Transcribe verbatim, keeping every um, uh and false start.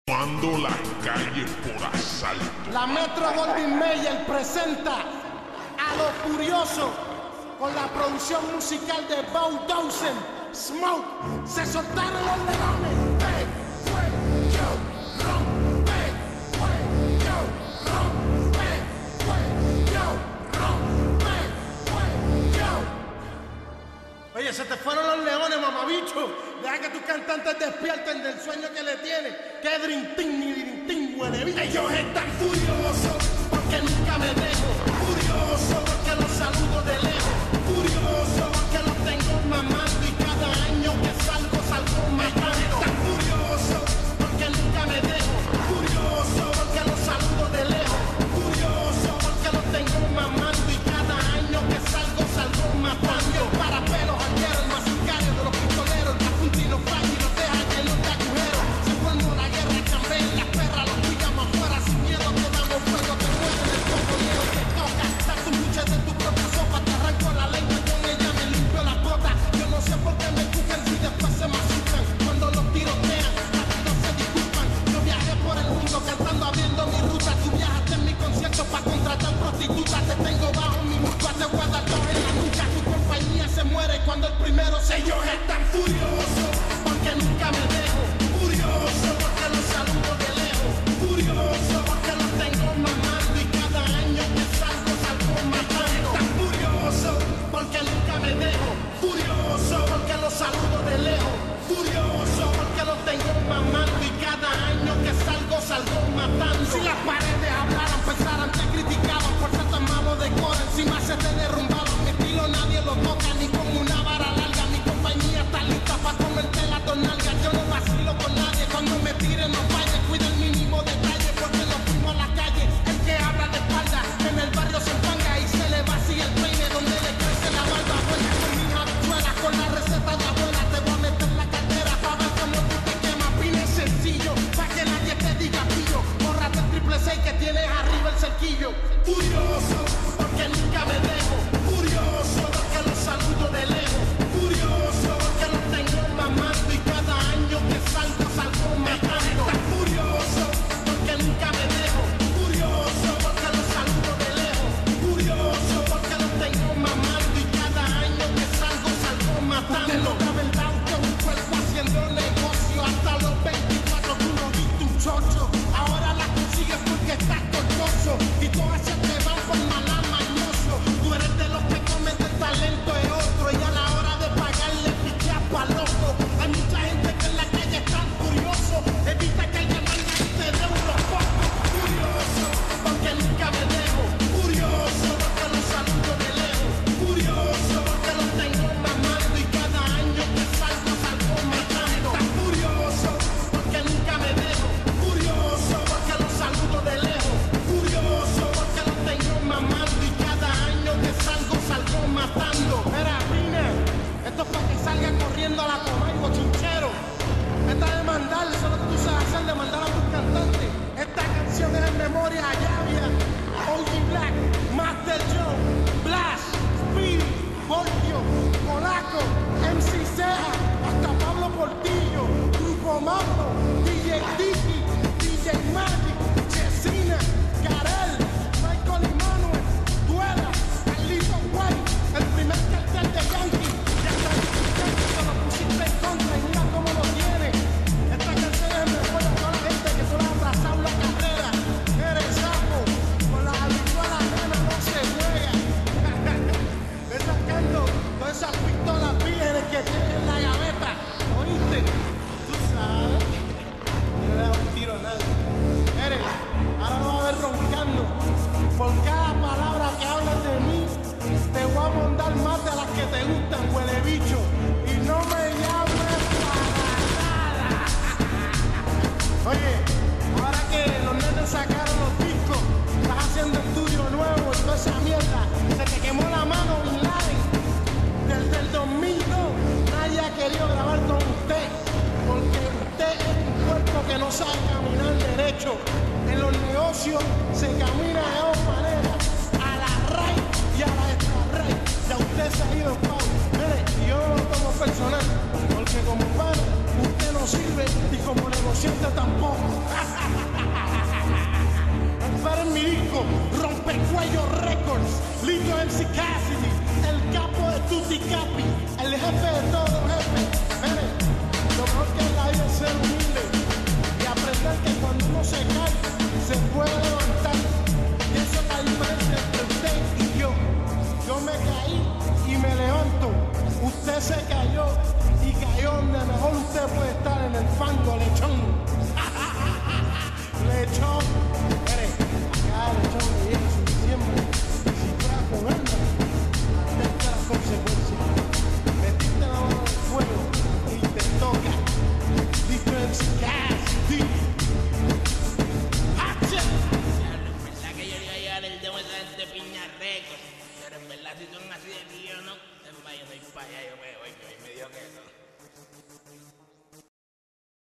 Tomando la calle por asalto. La Metro Goldwyn Mayer presenta a Los Furiosos con la producción musical de Bulldozer, Smoke. Se soltaron los leones. Hey, hey, yo, ron, hey, hey, yo, ron, hey, hey, yo, ron, hey, hey, yo. Oye, se te fueron los leones, mamabicho. Deja que tus cantantes despierten del sueño que le tienen. Que drintín ni drintín, huele bicho. Ellos están furiosos porque nunca me dejo. Furioso porque los saludo de lejos. Furioso porque los tengo mamando y cada año que salgo, salgo matando. Están furiosos porque nunca me dejo. Furioso porque los saludo de lejos. Furioso porque los tengo mamando y cada año que salgo, salgo matando. Para pelos ayer, el más sicario de los pistoleros. La punta y no falla y los deja llenos de agujeros. Si cuando la guerra cambia, las perras los pillamos afuera sin miedo. Te damos fuego, te mueven el cojoneo, te toca. Dar tus luchas de tu propia sopa, te arranco la lengua y con ella me limpio las botas. Yo no sé por qué me juzgan si después se me asustan. Cuando los tirotean, rápido se disculpan. Yo viajé por el mundo cantando, abriendo mi ruta. Tú viajaste en mi concierto para contratar prostitutas. Te tengo bajo mi muscla, te voy a dar dos en la nuca. Tu compañía se muere cuando el primero se... Ellos están furiosos porque nunca me dejo. Furioso porque los saludo de lejos. Furioso porque los tengo mamando y cada año que salgo, salgo matando. Están furiosos porque nunca me dejo. Furioso porque los saludo de lejos. Furioso porque los tengo mamando y cada año que salgo, salgo matando. Si las paredes hablaran, pensaran, te criticaban por ser tan malo de coro. Encima se te derrumbaban. Mi estilo nadie lo toca ni con una vara larga. Mi compañía está lista para comerte las dos nalgas. Yo no vacilo con nadie. Cuando me tiren no falles. Cuida el mínimo detalle porque nos fuimos a la calle. El que habla de espalda en el barrio se empanga y se le vacía el peine donde le crece la barba. Vuelta con mis habichuelas, con la receta de abuela. Te voy a meter la cartera para ver cómo tú te quemas. Pine sencillo, para que nadie te diga pillo. Bórrate el triple seis que tienes arriba el cerquillo. Furioso porque nunca me dejo. Furioso porque los saludo de lejos. Furioso porque los tengo mamando y cada año que salgo, salgo matando. Estás furioso porque nunca me dejo. Furioso porque los saludo de lejos. Furioso porque los tengo mamando y cada año que salgo, salgo matando. Usted no cabe el auto, un cuerpo haciendo negocio. Hasta los veinticuatro tú no viste un chocho. Ahora la consigues porque estás cortoso y todas se te van por malamañoso. Tú eres de los que comen el talento de otro y a la hora de pagarle pichas pa' loco. Hay mucha gente que en la calle están furioso. Evita que alguien venga y te dé unos pocos. Furioso porque nunca me dejo. Furioso porque los saludo de lejos. Furioso porque los tengo mamando y cada año que salgo, salgo matando. Estás furioso porque nunca me dejo. Furioso porque los saludo de lejos. Furioso porque los tengo mamando y cada año que salgo, salgo matando. Mira, Pina, esto es para que salgan corriendo a la coma y cochinchero. Esta de mandar, eso es lo que tú sabes hacer, de mandar a tus cantantes. Esta canción es en memoria a Llavia, O G Black, Master Joe, Blast, Speed, Voltio, Polaco, M C Ceja, hasta Pablo Portillo, Grupo Mambo, D J Dicky, D J Magic, Chesina, Karel, Michael y Manuel, Duela, Carlito White, el primer cartel de Yankee. Ya está diciendo que lo pusiste en contra y mira cómo lo tiene. Esta canción es memoria a toda la gente que solo ha atrasado la carrera. Eres sapo, con las habituales ganas no se juega. Ve sacando todas esas pistolas vírgenes que tienes en la gaveta. ¿Oíste? Tú sabes. No le da un tiro a nadie. Eres, ahora lo va a ver roncando. Por cada palabra que hables de mí, te voy a mandar más de las que te gustan, huele bicho. Y no me llames para nada. Oye, ahora que los nenes sacaron los discos, estás haciendo estudio nuevo y toda esa mierda, se te quemó la mano, Bin Laden. Desde el dos mil dos nadie ha querido grabar con usted, porque usted es un cuerpo que no sabe caminar derecho. En los negocios se camina de dos maneras, a la raíz y a la extra raíz. Ya usted se ha ido en paz. Mire, y yo no lo tomo personal, porque como padre usted no sirve y como negociante tampoco. musical. Hache. Diablo, en verdad que yo le iba a llevar el demo esa gente Piña Récords. Pero en verdad si son así de tío, ¿no? Es más, yo no voy para allá, yo me voy, que hoy me dio que no.